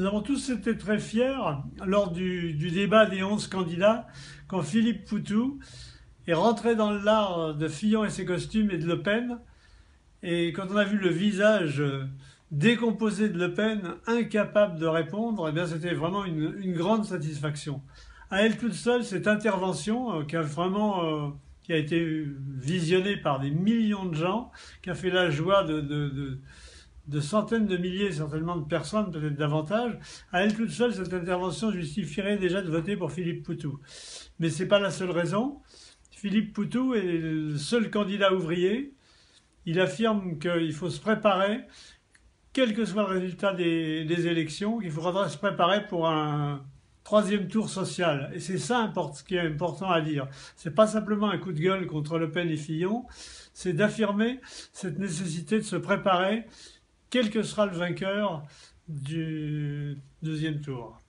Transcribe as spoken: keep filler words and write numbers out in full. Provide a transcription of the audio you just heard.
Nous avons tous été très fiers lors du, du débat des onze candidats quand Philippe Poutou est rentré dans l'art de Fillon et ses costumes et de Le Pen. Et quand on a vu le visage décomposé de Le Pen, incapable de répondre, eh bien c'était vraiment une, une grande satisfaction. À elle toute seule, cette intervention euh, qui a vraiment euh, qui a été visionnée par des millions de gens, qui a fait la joie de, de, de de centaines de milliers certainement de personnes, peut-être davantage, à elle toute seule, cette intervention justifierait déjà de voter pour Philippe Poutou. Mais ce n'est pas la seule raison. Philippe Poutou est le seul candidat ouvrier. Il affirme qu'il faut se préparer, quel que soit le résultat des, des élections, qu'il faudra se préparer pour un troisième tour social. Et c'est ça ce qui est important à dire. Ce n'est pas simplement un coup de gueule contre Le Pen et Fillon, c'est d'affirmer cette nécessité de se préparer quel que sera le vainqueur du deuxième tour.